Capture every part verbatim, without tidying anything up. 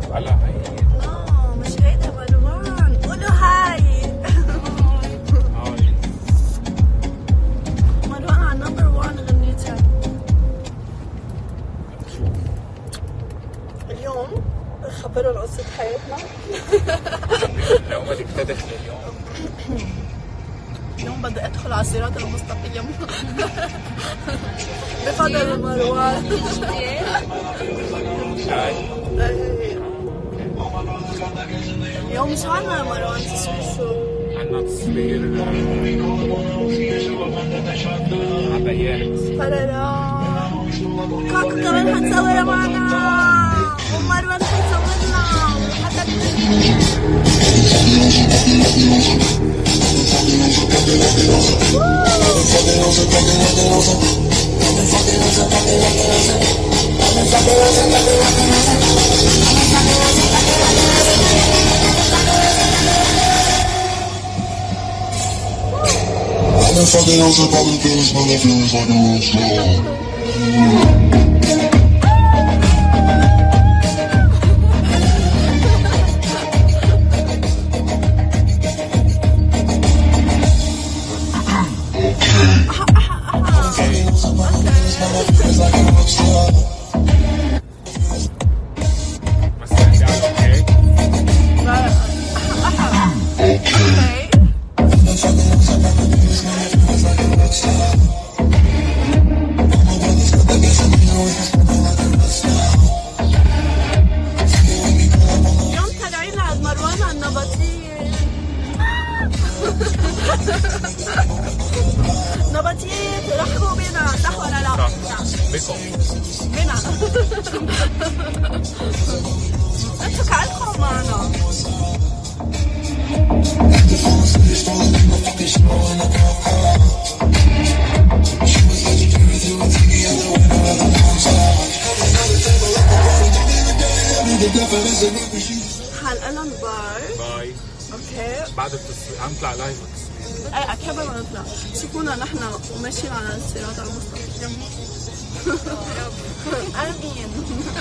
هلا هي لا مش هيدا مروان، قولوا هاي. هاي مروان على نمبر وان غنيتها. اليوم خبروا قصة حياتنا. اليوم بدك تدخلي اليوم. اليوم بدي ادخل على الصراط المستقيم. بفضل مروان. هاي اليوم شو عنا مروان؟ تصوير شو؟ عنا تصوير عبايات. فرارا كاكو كمان حتصور معنا، ومروان حيصورنا وحتى Fucking else, I probably feel this, but I feel it's like a real star. بس عندي على اوكي. اليوم طالعين عند مروان على النبطية. نبطية رحبوا بينا، صح ولا لا؟ صح بكم بينا. انتوا كأنكم معنا. حنقلن باي. باي. اوكي. بعد التصوير عم نطلع لايف. اي اكيد بدنا نطلع. شوفونا نحن ماشيين على الصراط المستقيم. امين.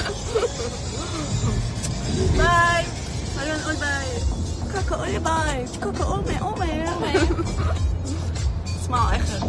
باي. خلينا نقول باي. كوكو قولي باي. كوكو قومي قومي قومي. اسمعوا اخر